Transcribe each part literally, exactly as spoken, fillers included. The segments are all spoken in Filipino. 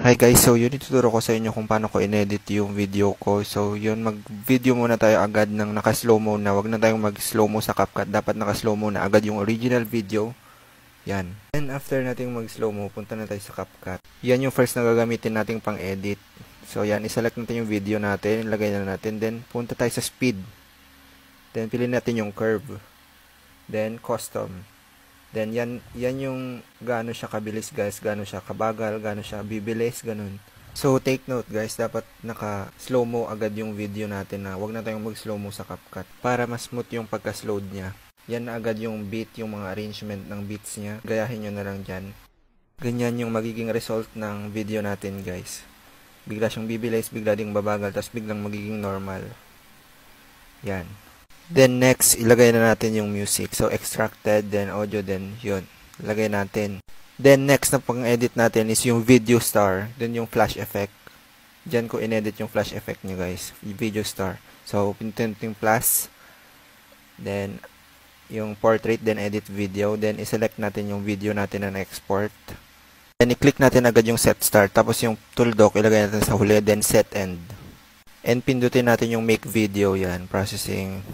Hi guys, so yun ituturo ko sa inyo kung paano ko inedit yung video ko. So yun, mag-video muna tayo agad ng naka-slow mo na. Wag na tayong mag-slow mo sa CapCut. Dapat naka-slow mo na agad yung original video. Yan. And after nating mag-slow mo, punta na tayo sa CapCut. Yan yung first na gagamitin nating pang-edit. So yan, iselect natin yung video natin, ilagay na natin. Then punta tayo sa speed. Then piliin natin yung curve. Then custom. Then yan yan yung gaano siya kabilis guys, gaano siya kabagal, gaano siya bibilis, ganun. So take note guys, dapat naka slow mo agad yung video natin na wag na tayong mag slow mo sa CapCut para mas smooth yung pagka-slow niya. Yan na agad yung beat, yung mga arrangement ng beats niya. Gayahin nyo na lang dyan. Ganyan yung magiging result ng video natin guys. Bigla siyang bibilis, bigla ding babagal, tapos biglang magiging normal. Yan. Then next, ilagay na natin yung music. So extracted, then audio, then yun. Ilagay natin. Then next na pang-edit natin is yung video star. Then yung flash effect. Diyan ko inedit yung flash effect nyo guys. Video star. So pindutin yung plus. Then yung portrait, then edit video. Then iselect natin yung video natin na na-export. Then i-click natin agad yung set start. Tapos yung tool dock, ilagay natin sa huli. Then set end. And pindutin natin yung make video. Yan, processing.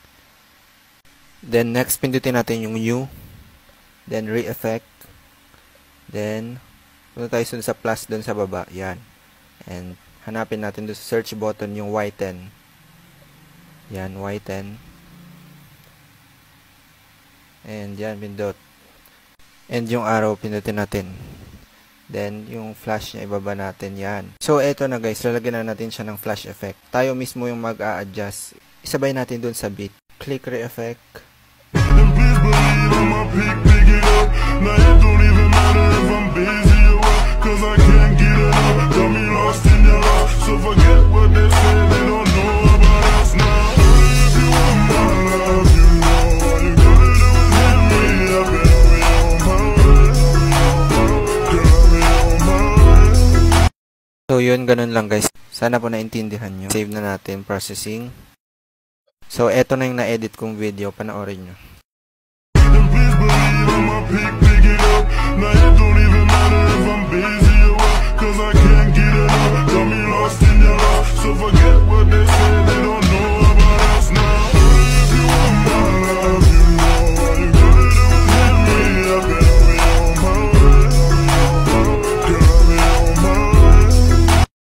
Then next, pindutin natin yung new. Then re-effect. Then punta tayo dun sa plus dun sa baba. Yan. And hanapin natin dun sa search button yung Y ten. Yan, Y ten. And yan, pindot. And yung arrow, pindutin natin. Then yung flash niya, ibaba natin. Yan. So eto na guys, lalagyan na natin siya ng flash effect. Tayo mismo yung mag-a-adjust. Isabay natin dun sa beat. Click re-effect. So yun, ganun lang guys. Sana po naintindihan nyo. Save na natin, processing. So eto na yung na-edit kong video, panoorin nyo. Cause I can't get it up, got me lost in your love, so forget what they say, they don't